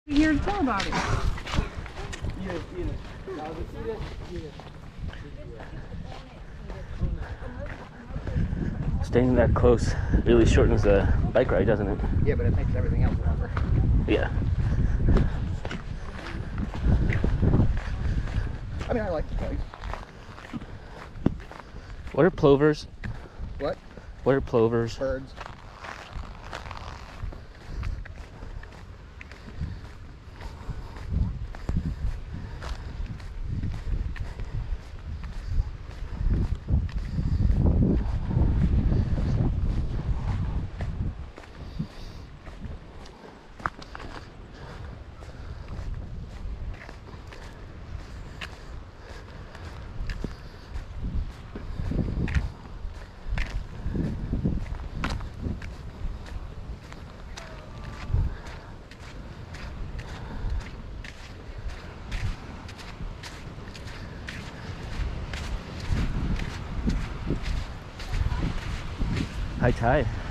Here to tell about it. Staying that close really shortens the bike ride, doesn't it? Yeah, but it makes everything else longer. Yeah. I mean, I like the place. What are plovers? What? What are plovers? Birds. High tide.